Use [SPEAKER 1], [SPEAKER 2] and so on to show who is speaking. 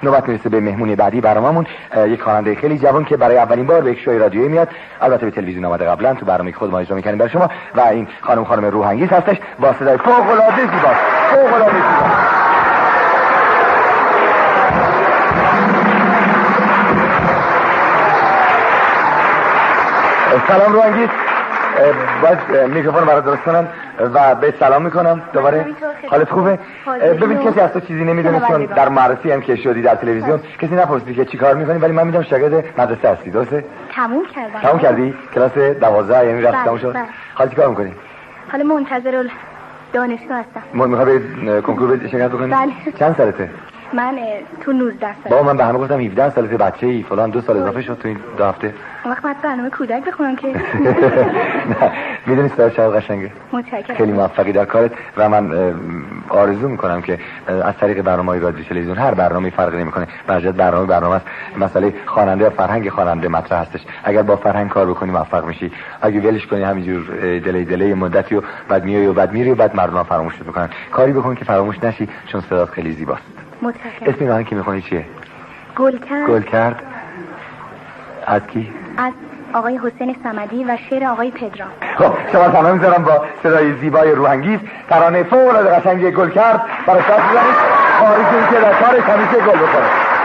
[SPEAKER 1] نوبت میرسه به مهمونی بعدی برنامه‌مون، یک خواننده خیلی جوان که برای اولین بار به یک شوی رادیویی میاد. البته به تلویزیون اومده قبلا، تو برنامه خود ما اجرا می‌کنیم برای شما و این خانم روح‌انگیز هستش با صدای فوق‌العاده زیبا. سلام روح‌انگیز. باید میکروفون برات درست کنم و به سلام میکنم دوباره. حالت خوبه؟ ببین کسی از تو چیزی نمیدونه، چون در معرفی هم که شدی در تلویزیون کسی نپرسیدی که چی کار میکنی، ولی من میدونم شاگرد مدرسه هستی. درسته؟
[SPEAKER 2] تموم
[SPEAKER 1] کردی؟ کلاس 12 یعنی رفتی تموم شد؟ حالا چی کار میکنی؟
[SPEAKER 2] حالا منتظر دانشگاه هستم.
[SPEAKER 1] میخوای به کنکور شرکت بکنی؟
[SPEAKER 2] بله.
[SPEAKER 1] چند سالته؟
[SPEAKER 2] من تو 19 سال.
[SPEAKER 1] بابا من به همه گفتم 17 سالته، بچه‌ای فلان 2 سال اضافه شد تو این 2 هفته.
[SPEAKER 2] وقت بعد برنامه کودک بخونم که
[SPEAKER 1] نه میدونی صدای چقدر قشنگه.
[SPEAKER 2] متشکرم.
[SPEAKER 1] خیلی موفقی در کارت و من آرزو میکنم که از طریق برنامه‌های رادیو تلویزیون هر برنامه‌ای فرقی نمیکنه، برجت برنامه است. مسئله خواننده و فرهنگ خواننده مطرح هستش. اگر با فرهنگ کار بکنی موفق میشی، اگه ولش کنی همینجور دلی مدتی و بعد میای و بعد میری و بعد مردم فراموش میکنن. کاری بکن که فراموش نشی، چون صدات خیلی زیباست.
[SPEAKER 2] متشکرم.
[SPEAKER 1] اسم راهی که میخونی چیه؟
[SPEAKER 2] گل
[SPEAKER 1] کرد. از کی؟
[SPEAKER 2] از آقای حسین صمدی و شعر آقای پدرام.
[SPEAKER 1] خب شما سلام میذارم با صدای زیبای روح‌انگیز. ترانه فوق‌العاده قشنگ گل کرد برای شما بزنید. آرزویی که در کارش همیشه گل بخوره.